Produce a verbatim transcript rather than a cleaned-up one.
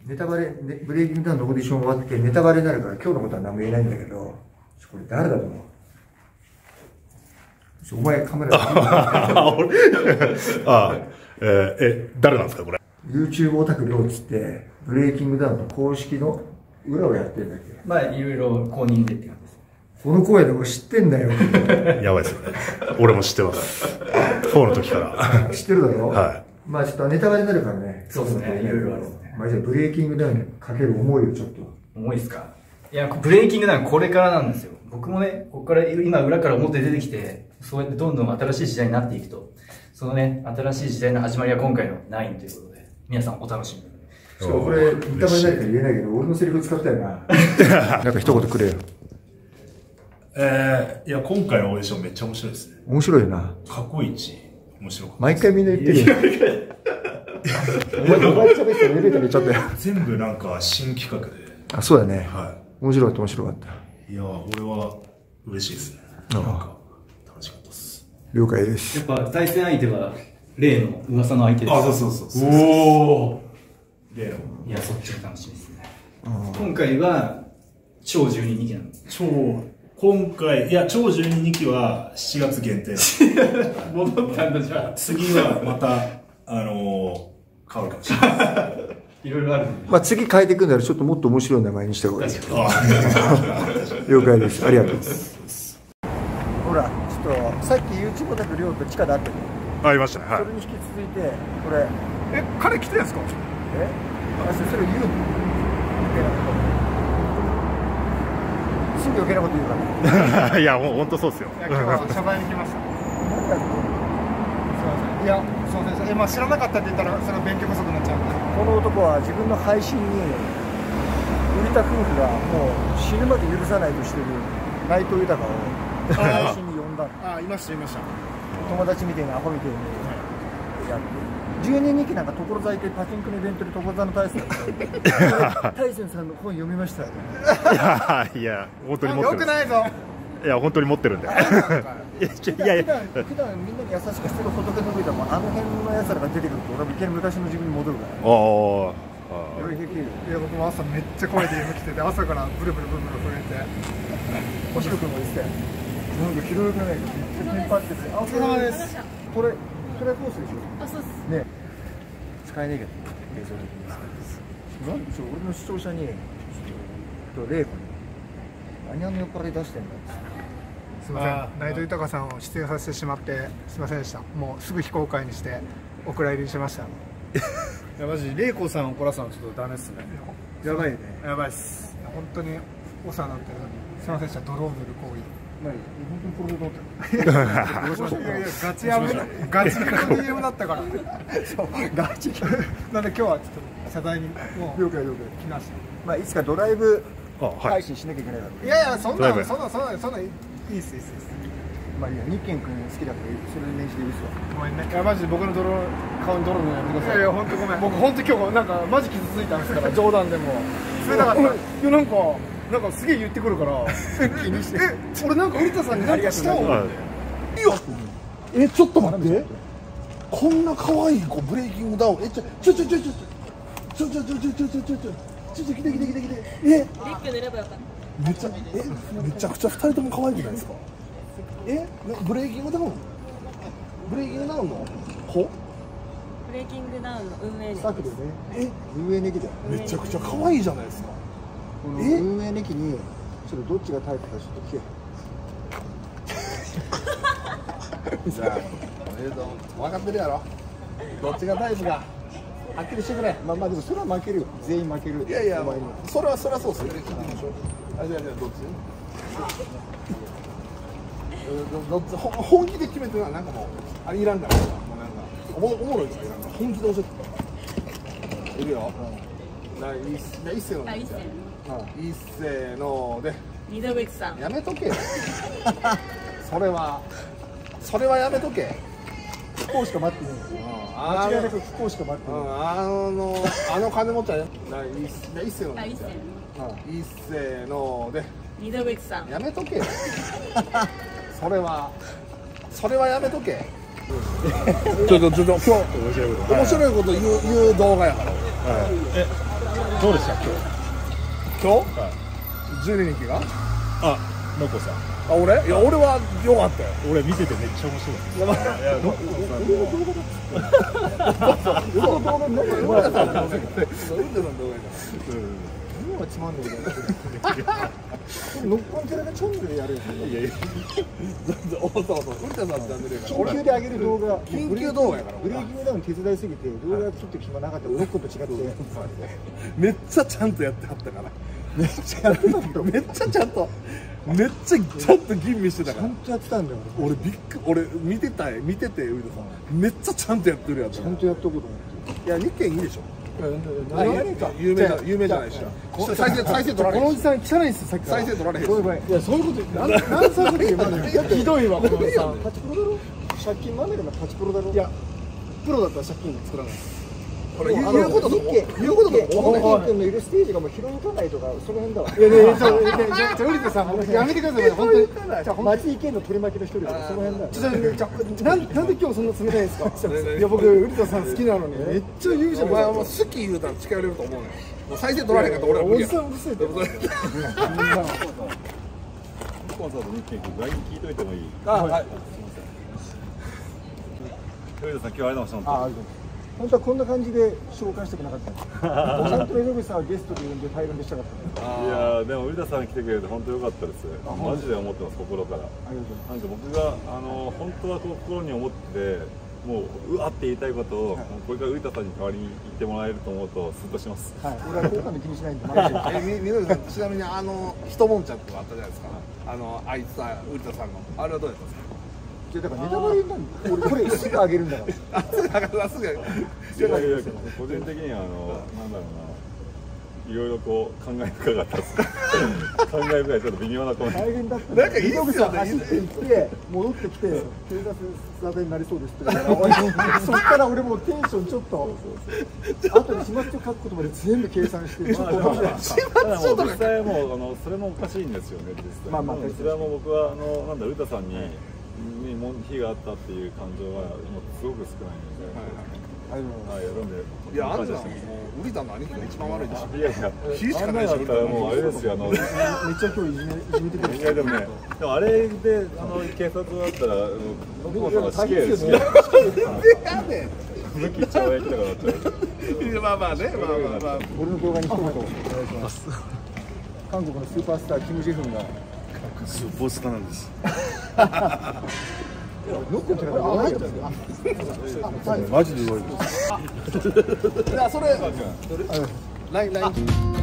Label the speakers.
Speaker 1: ネタバレ、ね、ブレイキングダウンのオーディション終わってネタバレになるから今日のことは何も言えないんだけど、これ誰だと思う？お前カメラ
Speaker 2: あ俺あえー、え誰なんですかこれ？
Speaker 1: YouTube オタクりょうっつってブレイキングダウンの公式の裏をやってるんだっけ。
Speaker 3: まあいろいろ公認でって感じです。
Speaker 1: この声で俺知ってんだよ。
Speaker 2: やばいですよね。俺も知ってます。フォーの時から。
Speaker 1: 知ってるだろ？
Speaker 2: はい。
Speaker 1: まあちょっとネタバレになるからね。
Speaker 3: そうですね。いろいろあるんですね。
Speaker 1: まあじゃあブレイキングダウンにかける思いをちょっと。
Speaker 3: 重いですか？いや、ブレイキングダウンこれからなんですよ。僕もね、ここから今裏から表出てきて、そうやってどんどん新しい時代になっていくと、そのね、新しい時代の始まりは今回のナインということで、皆さんお楽しみに。
Speaker 1: そう、これネタバレになるから言えないけど、俺のセリフ使ったよな。なんか一言くれよ。
Speaker 2: えー、いや、今回のオーディションめっちゃ面白いですね。
Speaker 1: 面白いよな。
Speaker 2: 過去一面白かった。
Speaker 1: 毎回みんな言ってるよ。お前、お前喋ってエレベーターでちょっとよ。
Speaker 2: 全部なんか新企画で。
Speaker 1: あ、そうだね。
Speaker 2: はい。
Speaker 1: 面白かった、面白かった。
Speaker 2: いや、俺は嬉しいですね。なんか楽しかったです。
Speaker 1: 了解です。
Speaker 3: やっぱ対戦相手は例の噂の相手です。
Speaker 2: あ、そうそうそうそう。
Speaker 3: おお。
Speaker 2: 例の。
Speaker 3: いや、そっちが楽しみですね。今回は超じゅうににきなんです。
Speaker 2: 超今回いや超じゅうににきはしちがつ限定。
Speaker 3: 戻ったんだじゃあ。
Speaker 2: 次はまたあのー、変わるかもしれない。
Speaker 3: いろいろある。
Speaker 1: まあ次変えていくんならちょっともっと面白い名前にした方がいい。了解です。ありがとうございます。ほら、ちょっとさっき YouTube だとりょうと地下で会ったけど。
Speaker 2: ありましたね。はい。
Speaker 1: それに引き続いてこれ。
Speaker 4: え、彼来てるんですか？
Speaker 1: え？あ、それ言うの？すぐ余計なこと言うから。
Speaker 2: いや、もう本当そうですよ。
Speaker 4: いや、今日は謝罪に来ました。すみません。いや、すみません。え、まあ知らなかったって言ったらそれは勉強不足になっちゃうんで。
Speaker 1: この男は自分の配信に売田夫婦がもう死ぬまで許さないとしてる内藤豊を配信に呼んだの。
Speaker 4: あ、いましたいました。
Speaker 1: 友達みたいなアホみたいにやって。じゅうににきなんか所沢行ってパチンコのイベントで所沢の大勢大勢さんの本読みました。
Speaker 2: いやいや本当に持ってる。
Speaker 4: よくないぞ。
Speaker 2: いや本当に持ってるんで。いやいや
Speaker 1: 普段みんなに優しくしてる仏の上でもあの辺のやつらが出てくると俺はいきなり昔の自分に戻るから。
Speaker 2: ああ。
Speaker 4: いや僕も朝めっちゃ怖い ディーエム 来てて朝からブルブルブルブル震えて。
Speaker 1: 星野君も言ってたよ。なんか広くないかめっちゃテンパってて。あ、お疲れ様です。これそれはコースでしょ。あ、そうですね。使えねえけど映像的になんでしょう。俺の視聴者にちょっと玲子に何あの酔っ払い出してんだって。
Speaker 4: すみません、内藤豊さんを出演させてしまってすみませんでした。もうすぐ非公開にしてお蔵入りにしました。いやマジ玲子さん怒らすのはちょっとダメですね。
Speaker 1: やばいね。
Speaker 4: やばいっす。本当にお世話になってるのにすみませんでした。ドローン塗る行為。
Speaker 1: 本当にこれで思ってる。どうしましょう。
Speaker 4: いやいやガチやめガチの ディーエム だったから。
Speaker 1: そうガチ。
Speaker 4: なんで今日はちょっと謝罪にもう
Speaker 1: 了解了解
Speaker 4: 来ました。
Speaker 1: まあいつかドライブ
Speaker 2: はい
Speaker 1: 配信しなきゃいけないから。
Speaker 4: いやいやそんなそんなそんなそんないいっすいいっすいいっす。
Speaker 1: まあいいや、日健君好きだからそれで練習でいいっすわ。
Speaker 4: ごめんね。いやマジで僕の泥顔に泥のやめてください。いやいや本当ごめん。僕本当今日なんかマジ傷ついたんですから冗談でも。冷たかった。いやなんかなんかすげえ言ってくるから気にして。え、俺なんか瓜田さんに何かしたの？いや。
Speaker 5: え、ちょっと待って。こんな可愛い子ブレイキングダウン。え、ちょちょちょちょちょちょちょちょちょちょちょちょちょちょちょ来て来て来て来て。え、リップ塗ればよかった。めちゃえめちゃくちゃ二人とも可愛くないですか？え、ブレイキングダウンブレイキングダウンの子？
Speaker 6: ブレイキングダウンの運営
Speaker 1: さっきでね。
Speaker 5: え、
Speaker 1: 運営ネキだよ。
Speaker 5: めちゃくちゃ可愛いじゃないですか。
Speaker 1: この運営ネキにちょっとどっちがタイプかちょっと聞け。
Speaker 5: じゃあ、分かってるやろ。どっちがタイプかはっきりしてくれ。
Speaker 1: まあまあでもそれは負けるよ。全員負ける。
Speaker 5: いやいや
Speaker 1: お前に
Speaker 5: それはそれはそうっすよ。あ、じゃあじゃあどっち？どっちほ本気で決めてな。なんかもうあれいらんからもうなんかおもおもろいっつってなんか本気で教えているよ。な一一斉ので一斉ので
Speaker 6: 二度口さん
Speaker 5: やめとけよ。それはそれはやめとけ。
Speaker 1: 不幸しか待ってない。間違いなく不幸しか待ってない。
Speaker 5: あのあの金持ちは一斉ので一斉ので
Speaker 6: 二度口さん
Speaker 5: やめとけよ。それはそれはやめとけ。ちょっとちょっと今日面白いこと言う言う動画やから。 どうでした今日？
Speaker 4: 今日？じゅうににんが？
Speaker 5: あ、のこさん。
Speaker 4: あ、俺？いや、俺は良かったよ。
Speaker 5: 俺見ててめっちゃ面白い。いや、いや、のこさんの。
Speaker 4: 俺の動画になってる。俺の動画になってる。つまんねえな。ノッコン寺がチョンでやるよ。いやいや。そうそうそう。古田さんのチャンネルが。緊急で上げる動画。緊急動画やから。ブレーキングダウン手伝いすぎて動画撮って暇なかったらノッコンと違って。めっちゃちゃんとやってはったから。めっちゃやってたけど。めっちゃちゃんと。めっちゃちゃんと吟味してたから。ちゃんとやってたんだよ。俺びっく俺見てた見てて古田さん。めっちゃちゃんとやってるやつ。ちゃんとやっとこうと思って。いや日経いいでしょ。有名な有名じゃないし。再生再生取られへん。このおじさん汚いんですよ。さっき再生取られへん。いやそういうこと何何歳の時まだひどいわこのおじさん。パチプロだろ。借金まんねんからパチプロだろ。いやプロだったら借金作らない。これ言うことと言うこととこの君のいるステージがもう広かないとかその辺だわ。いやいやじゃあじゃあウリテさんやめてください本当に。じゃあ町井県の取り巻きの一人とかその辺だ。じゃあなんなんで今日そんな冷たいんですか。いや僕ウリテさん好きなのにめっちゃ言うじゃん。お前はもう好き言うたら近寄れると思うのよ。もう再生取られへんかったら俺は無理や。おじさんうるせえって。コンサート日経君 ライン 聞いといてもいい。あはい。ウリテさん今日ありがとうございました。本当はこんな感じで紹介したくなかったんです。本当に野口さんはゲストで呼んで対論でしたかった。いやでもウリタさん来てくれて本当良かったです。マジで思ってます心から。なんか僕があの本当は心に思ってもううわって言いたいことを、はい、これからウリタさんに代わりに言ってもらえると思うとスッとします。はい。俺は効果の気にしないんで。えみみのりさんちなみにあの一悶着があったじゃないですか。あのあいつさウリタさんのあれはどうやったんですか。だからネタバレなんで、俺これすぐあげるんだから。だからすぐ。いやいや個人的にはあのなんだろうな、いろいろこう感慨深かったです。感慨深いちょっと微妙なコメント。大変だった。なんかいいですよね。走って行って戻ってきて警察沙汰になりそうですって。そっから俺もうテンションちょっと。あとに始末書書くことまで全部計算して。始末書とか。実際もうあのそれもおかしいんですよね実際。まあまあそれはもう僕はあのなんだウリタさんに。に火があったっていう感情は今すごく少ないので、はい、やるんで、いや、あんなもう、ウリタの兄貴が一番悪いでしょ。いやいや、火しかないでしょ。もうあれですよ、あの、めっちゃ今日いじめ、いじめてくる。いや、でもね、でもあれで、あの、警察だったら、ノコさんは死刑ですよ。全然やんねん。無期懲役とかだったら。まあまあね、まあまあまあ。俺の動画に一言お願いします。韓国のスーパースター、キム・ジェフンが。スーパースターなんです。マジで言われる。じゃあそれ、ラインライン。